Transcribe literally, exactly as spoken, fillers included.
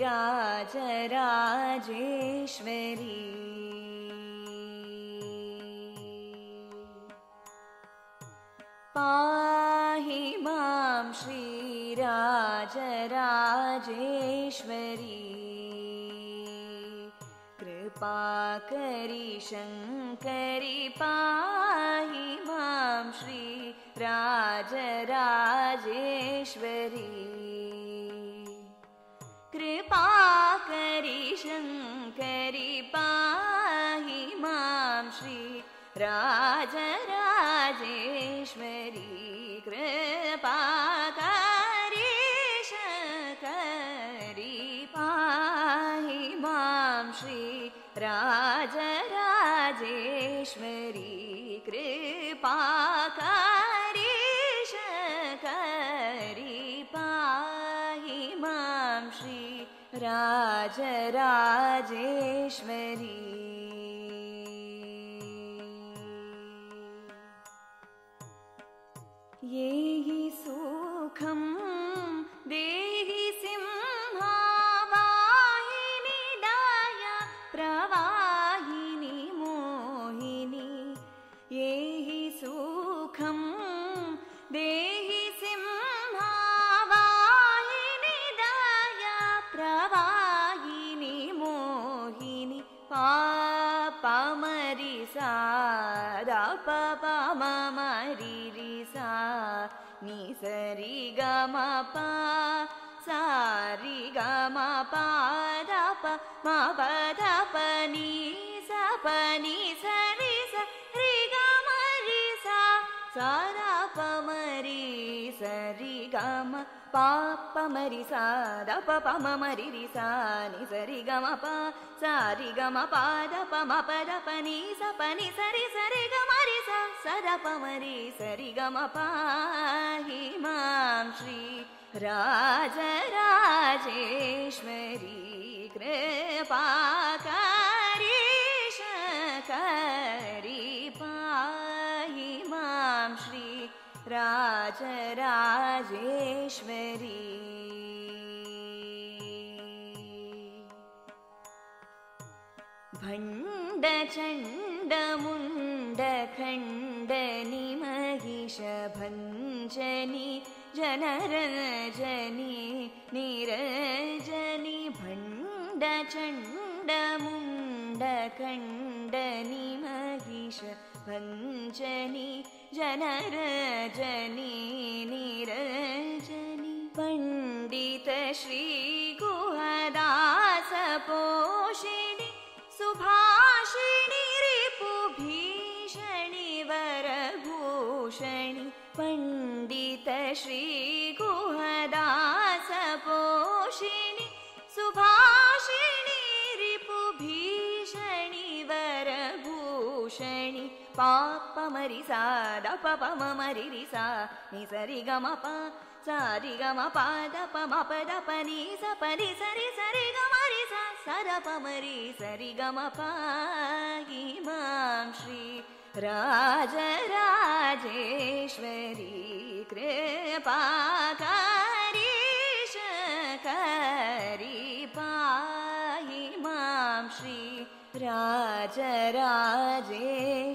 राजराजेश्वरी पाहि मां श्रीराजराजेश्वरी कृपाकरी शङ्करी पाहि मां श्रीराजराजेश्वरी कृपाकरी शङ्करी पाहि मां श्रीराजराजेश्वरी कृपाकरी शङ्करी पाहि मां श्रीराजराजेश्वरी कृपाकरी शङ्करी पाहि मां श्रीराजराजेश्वरी येहि सुखं देहि सिंहावाहिनी दाया प्रवाहिनी मोहिनी येहि सुखं देहि सिंहावाहिनी दाया प्रवाहिनी मोहिनी पापमरि सा दा पा मरि रि सा नि सरि ग म प सा रि ग म प द प म प द प नि स प नि स रि स रि ग म रि सा सा द प म रि स रि ग म प प म रि सा द प प म म रि रि सा नि स रि ग म प सा रि ग म प द प म प द प नि स प नि स रि स रि ग म रि सा सा द प म रि स रि ग म पाहि मां श्री राजराजेश्वरी कृपाकरी शङ्करी पाहि मां श्री राजराजेश्वरी भण्ड चण्ड मुण्ड खण्डनि महिष भञ्जनि जनरञ्जनि निरञ्जनि भण्ड चण्ड मुण्ड खण्डनि महिष भञ्जनि जनरञ्जनि निरञ्जनि पण्डित श्री गुहदास पोषिणि सुभाषिणि रिपुभीषणि वरभूषणि पण्डित श्री गुहदास पोषिणि सुभाषिणि रिपुभीषणि वरभूषणि पाप मरि सा द प प म म रि रि सा नि स रि ग म प सा रि ग म प द प म प द प नि स प नि स रि स रि ग म रि सा सा द प म रि स रि ग म पाहि मां श्री राजराजेश्वरी कृपाकरी शङ्करी पाहि मां श्री राजराजेश्वरी